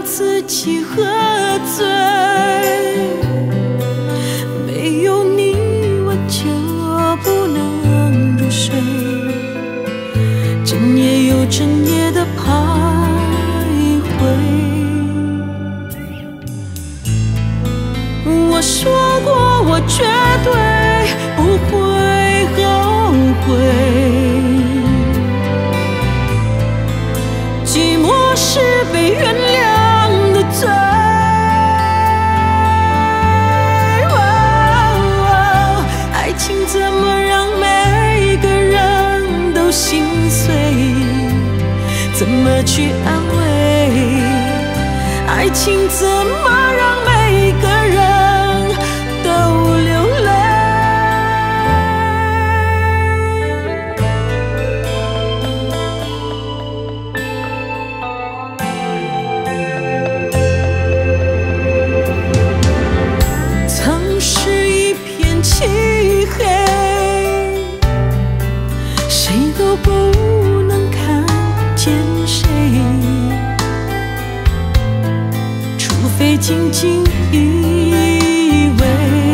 自己喝醉。没有你，我就不能入睡，整夜又整夜的徘徊。我说过，我绝对不会后悔。寂寞是被原谅的罪。爱情怎么让每个人都心碎？怎么去安慰？爱情怎么让每个人都流泪？曾是一片漆黑，谁都不能看见谁，除非紧紧依偎。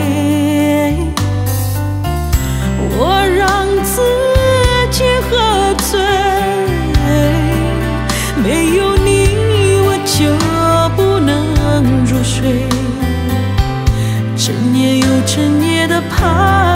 我让自己喝醉，没有你我就不能入睡，整夜又整夜的徘徊。